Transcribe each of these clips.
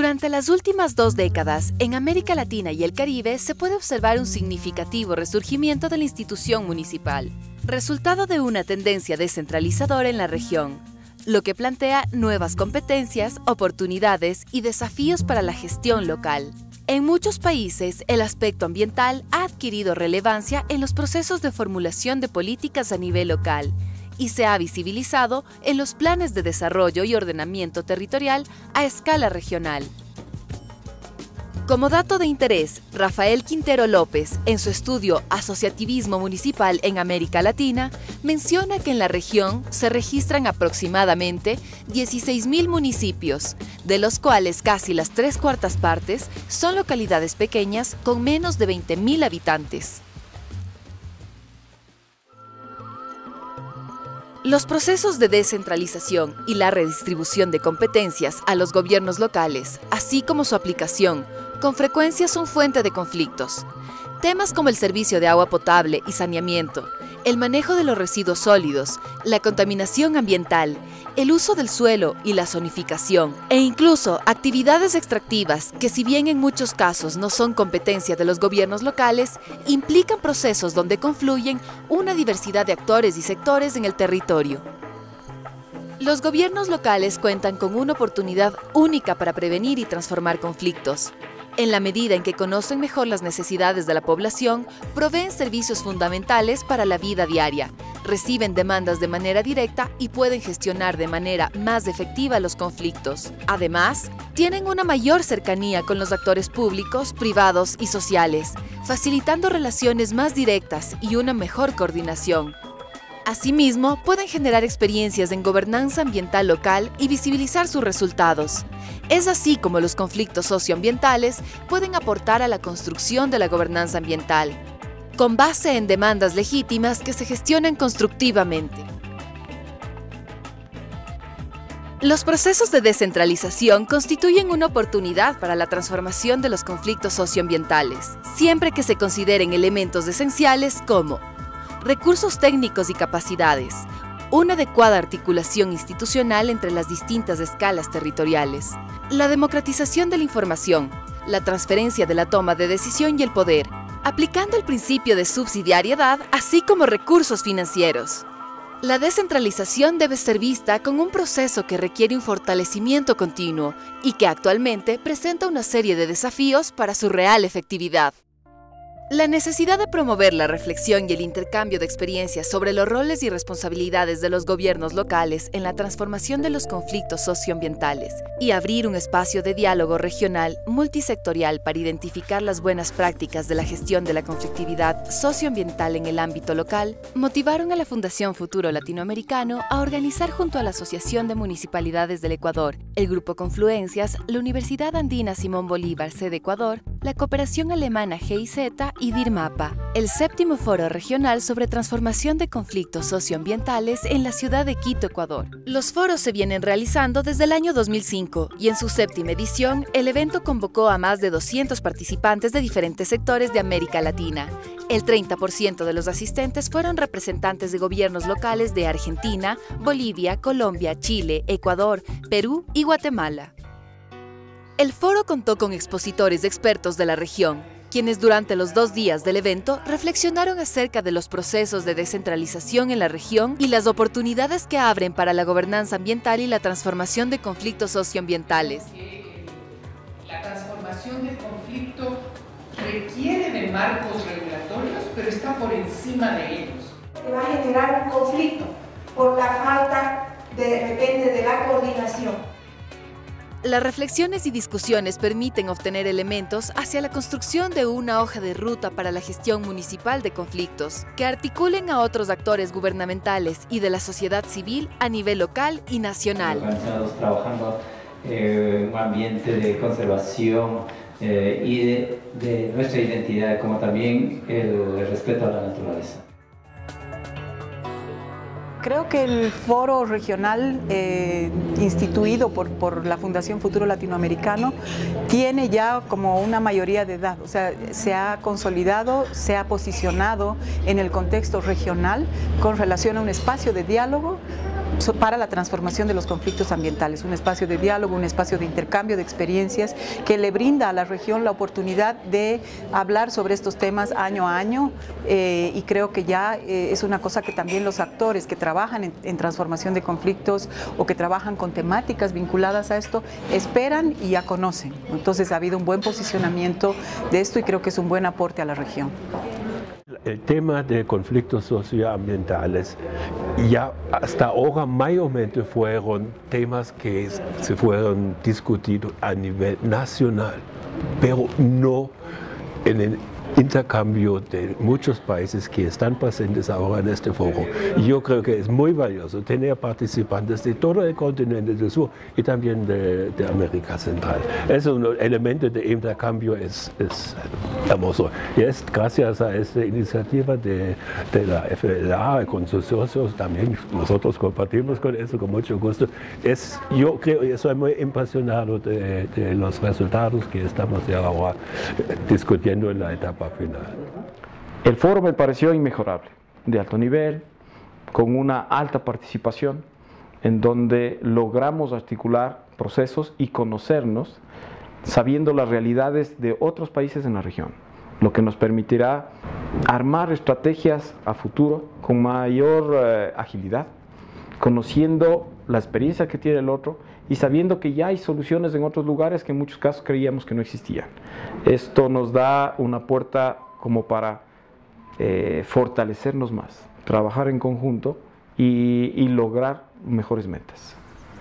Durante las últimas 2 décadas, en América Latina y el Caribe se puede observar un significativo resurgimiento de la institución municipal, resultado de una tendencia descentralizadora en la región, lo que plantea nuevas competencias, oportunidades y desafíos para la gestión local. En muchos países, el aspecto ambiental ha adquirido relevancia en los procesos de formulación de políticas a nivel local y se ha visibilizado en los planes de desarrollo y ordenamiento territorial a escala regional. Como dato de interés, Rafael Quintero López, en su estudio Asociativismo Municipal en América Latina, menciona que en la región se registran aproximadamente 16.000 municipios, de los cuales casi las 3/4 partes son localidades pequeñas con menos de 20.000 habitantes. Los procesos de descentralización y la redistribución de competencias a los gobiernos locales, así como su aplicación, con frecuencia son fuente de conflictos. Temas como el servicio de agua potable y saneamiento, el manejo de los residuos sólidos, la contaminación ambiental, el uso del suelo y la zonificación, e incluso actividades extractivas que, si bien en muchos casos no son competencia de los gobiernos locales, implican procesos donde confluyen una diversidad de actores y sectores en el territorio. Los gobiernos locales cuentan con una oportunidad única para prevenir y transformar conflictos. En la medida en que conocen mejor las necesidades de la población, proveen servicios fundamentales para la vida diaria, reciben demandas de manera directa y pueden gestionar de manera más efectiva los conflictos. Además, tienen una mayor cercanía con los actores públicos, privados y sociales, facilitando relaciones más directas y una mejor coordinación. Asimismo, pueden generar experiencias en gobernanza ambiental local y visibilizar sus resultados. Es así como los conflictos socioambientales pueden aportar a la construcción de la gobernanza ambiental, con base en demandas legítimas que se gestionan constructivamente. Los procesos de descentralización constituyen una oportunidad para la transformación de los conflictos socioambientales, siempre que se consideren elementos esenciales como recursos técnicos y capacidades, una adecuada articulación institucional entre las distintas escalas territoriales, la democratización de la información, la transferencia de la toma de decisión y el poder, aplicando el principio de subsidiariedad, así como recursos financieros. La descentralización debe ser vista como un proceso que requiere un fortalecimiento continuo y que actualmente presenta una serie de desafíos para su real efectividad. La necesidad de promover la reflexión y el intercambio de experiencias sobre los roles y responsabilidades de los gobiernos locales en la transformación de los conflictos socioambientales y abrir un espacio de diálogo regional multisectorial para identificar las buenas prácticas de la gestión de la conflictividad socioambiental en el ámbito local, motivaron a la Fundación Futuro Latinoamericano a organizar junto a la Asociación de Municipalidades del Ecuador, el Grupo Confluencias, la Universidad Andina Simón Bolívar, sede Ecuador, la Cooperación Alemana GIZ y DIRMAPA, el 7º Foro Regional sobre Transformación de Conflictos Socioambientales en la ciudad de Quito, Ecuador. Los foros se vienen realizando desde el año 2005 y en su 7ª edición el evento convocó a más de 200 participantes de diferentes sectores de América Latina. El 30% de los asistentes fueron representantes de gobiernos locales de Argentina, Bolivia, Colombia, Chile, Ecuador, Perú y Guatemala. El foro contó con expositores expertos de la región, quienes durante los 2 días del evento reflexionaron acerca de los procesos de descentralización en la región y las oportunidades que abren para la gobernanza ambiental y la transformación de conflictos socioambientales. La transformación del conflicto requiere de marcos regulatorios, pero está por encima de ellos. Va a generar un conflicto por la falta de repente de la coordinación. Las reflexiones y discusiones permiten obtener elementos hacia la construcción de una hoja de ruta para la gestión municipal de conflictos, que articulen a otros actores gubernamentales y de la sociedad civil a nivel local y nacional. Organizados trabajando en un ambiente de conservación y de nuestra identidad, como también el respeto a la naturaleza. Creo que el foro regional instituido por la Fundación Futuro Latinoamericano tiene ya como una mayoría de edad, o sea, se ha consolidado, se ha posicionado en el contexto regional con relación a un espacio de diálogo para la transformación de los conflictos ambientales, un espacio de diálogo, un espacio de intercambio de experiencias que le brinda a la región la oportunidad de hablar sobre estos temas año a año, y creo que ya es una cosa que también los actores que trabajan en transformación de conflictos o que trabajan con temáticas vinculadas a esto esperan y ya conocen. Entonces ha habido un buen posicionamiento de esto y creo que es un buen aporte a la región. El tema de conflictos socioambientales ya hasta ahora mayormente fueron temas que se fueron discutidos a nivel nacional, pero no en el intercambio de muchos países que están presentes ahora en este foro. Y yo creo que es muy valioso tener participantes de todo el continente del sur y también de América Central. Es un elemento de intercambio, es hermoso. Y es gracias a esta iniciativa de la FLA con sus socios, también nosotros compartimos con eso con mucho gusto. Yo creo y estoy muy impresionado de los resultados que estamos ya ahora discutiendo en la etapa final. El foro me pareció inmejorable, de alto nivel, con una alta participación, en donde logramos articular procesos y conocernos, sabiendo las realidades de otros países en la región, lo que nos permitirá armar estrategias a futuro con mayor agilidad, conociendo la experiencia que tiene el otro y sabiendo que ya hay soluciones en otros lugares que en muchos casos creíamos que no existían. Esto nos da una puerta como para fortalecernos más, trabajar en conjunto y lograr mejores metas.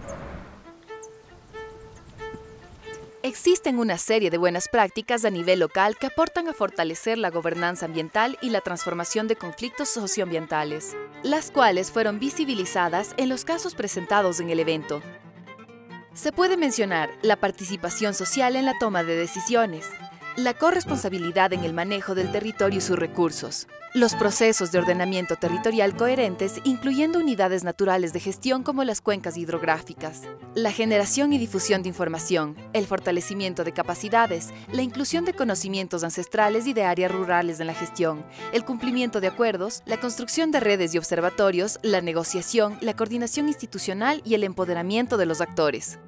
Existen una serie de buenas prácticas a nivel local que aportan a fortalecer la gobernanza ambiental y la transformación de conflictos socioambientales, las cuales fueron visibilizadas en los casos presentados en el evento. Se puede mencionar la participación social en la toma de decisiones, la corresponsabilidad en el manejo del territorio y sus recursos, los procesos de ordenamiento territorial coherentes, incluyendo unidades naturales de gestión como las cuencas hidrográficas, la generación y difusión de información, el fortalecimiento de capacidades, la inclusión de conocimientos ancestrales y de áreas rurales en la gestión, el cumplimiento de acuerdos, la construcción de redes y observatorios, la negociación, la coordinación institucional y el empoderamiento de los actores.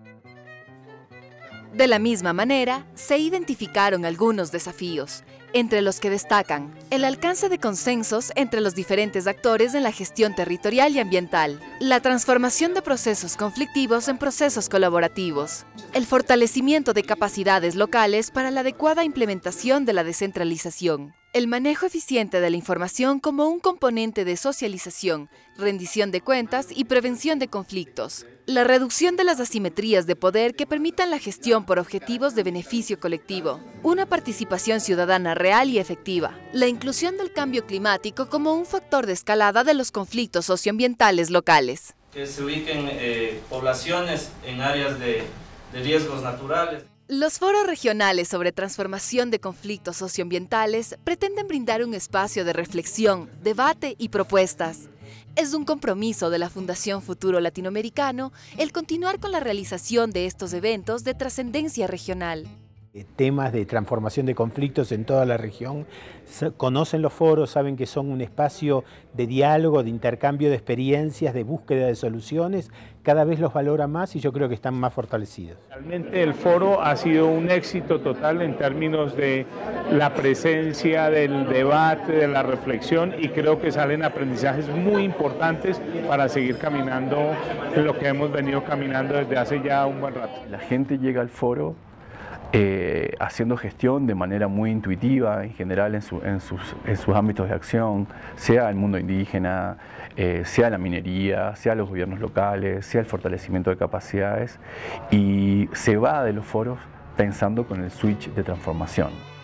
De la misma manera, se identificaron algunos desafíos, entre los que destacan el alcance de consensos entre los diferentes actores en la gestión territorial y ambiental, la transformación de procesos conflictivos en procesos colaborativos, el fortalecimiento de capacidades locales para la adecuada implementación de la descentralización, el manejo eficiente de la información como un componente de socialización, rendición de cuentas y prevención de conflictos, la reducción de las asimetrías de poder que permitan la gestión por objetivos de beneficio colectivo, una participación ciudadana real y efectiva, la inclusión del cambio climático como un factor de escalada de los conflictos socioambientales locales. Que se ubiquen poblaciones en áreas de riesgos naturales. Los foros regionales sobre transformación de conflictos socioambientales pretenden brindar un espacio de reflexión, debate y propuestas. Es un compromiso de la Fundación Futuro Latinoamericano el continuar con la realización de estos eventos de trascendencia regional. Temas de transformación de conflictos en toda la región, conocen los foros, saben que son un espacio de diálogo, de intercambio de experiencias, de búsqueda de soluciones, cada vez los valora más y yo creo que están más fortalecidos. Realmente el foro ha sido un éxito total en términos de la presencia, del debate, de la reflexión y creo que salen aprendizajes muy importantes para seguir caminando en lo que hemos venido caminando desde hace ya un buen rato. La gente llega al foro haciendo gestión de manera muy intuitiva en general en sus ámbitos de acción, sea el mundo indígena, sea la minería, sea los gobiernos locales, sea el fortalecimiento de capacidades y se va de los foros pensando con el switch de transformación.